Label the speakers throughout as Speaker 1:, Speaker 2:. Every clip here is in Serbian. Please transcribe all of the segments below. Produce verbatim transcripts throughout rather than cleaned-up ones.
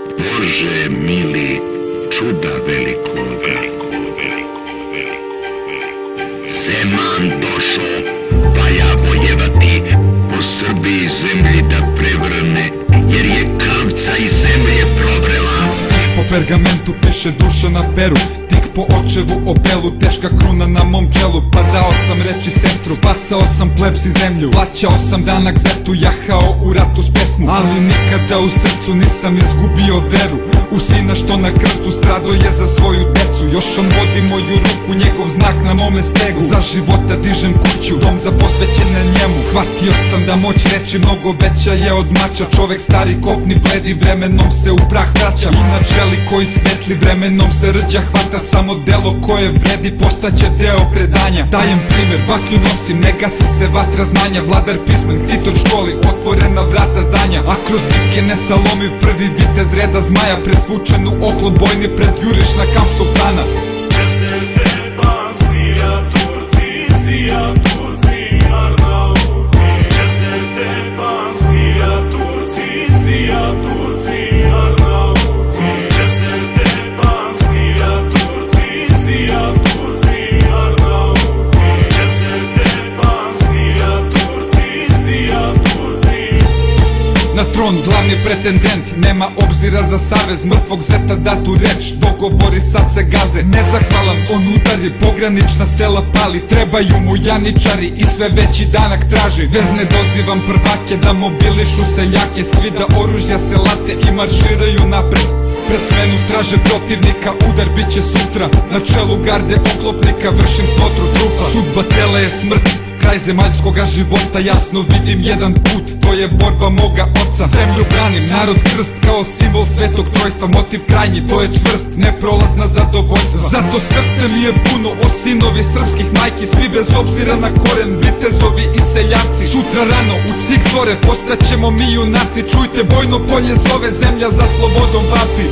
Speaker 1: Bože mili, čuda veliko, veliko, veliko, veliko, veliko. Zeman došo, valja vojevati, po Srbiji zemlji da prevrne, jer je kavca i zemlje provrela.
Speaker 2: Stih po pergamentu piše duša na peru, tik po očevu obelu, teška kruna na mom čelu. Pa dao sam reći sestru, spasao sam plebs i zemlju, plaćao sam danak zetu, jahao u ratu s pesmu. Ali nikada u srcu nisam izgubio veru u sina što na krstu strado je za svoju decu. Još on vodi moju ruku, njegov znak na mome stegu. Za života dižem kuću, dom za posvećene njemu. Shvatio sam da moć reći mnogo veća je od mača. Čovek stari kopni bledi, vremenom se u prah vraća. I na čeli koji svetli, vremenom se rđa hvata. Samo delo koje vredi postaće deo predanja. Dajem primer, baklju nosim, ne gasi se vatra znanja. Vladar pismen, ktitor školi, otvorena vrata zdanja. A kroz bitke ne salomiv, prvi vitez reda zmaja. Presvučen u oklop bojni, pred juriš na kamp sultana. Na tron glavni pretendent, nema obzira za savez. Mrtvog zeta datu reč, dogovori sad se gaze. Nezahvalan on udari, pogranična sela pali. Trebaju mu janičari i sve veći danak traži. Verne dozivam prvake da mobilišu seljake. Svi da oružja se late i marširaju napred. Pred smenu straže protivnika, udar bit će sutra. Na čelu garde oklopnika vršim smotru trupa. Sudba tela je smrt, kraj zemaljskoga života. Jasno vidim jedan put, to je borba moga oca. Zemlju branim, narod krst kao simbol svetog trojstva. Motiv krajnji, to je čvrst, neprolazna zadovoljstva. Zato srce mi je puno o sinovi srpskih majki. Svi bez obzira na koren, vitezovi i seljaci. Sutra rano, u cik zore, postaćemo mi junaci. Čujte, bojno polje zove, zemlja za slobodom vapi.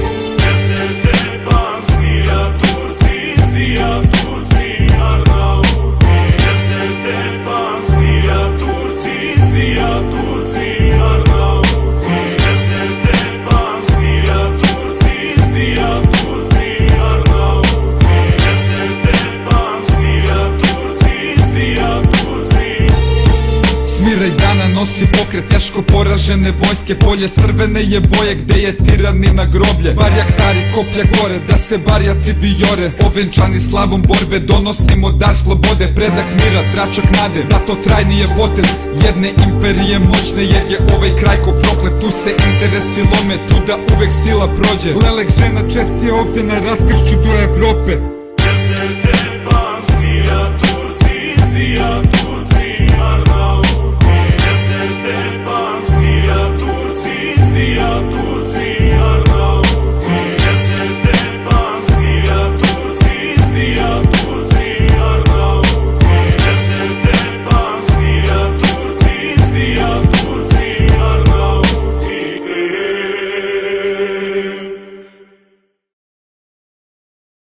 Speaker 2: Smiraj dana nosi pokret teško poražene vojske. Polje crvene je boje gde je tiranina groblje. Barjaktari koplja gore, da se barjaci vijore. Ovenčani slavom borbe donosimo dar slobode. Predah mira, tračak nade, da to trajni je potez jedne imperije moćne. Jer je ovaj kraj ko proklet, tu se interesi lome, tu da uvek sila prođe. Lelek žena čest je ovde na raskršću do Evrope.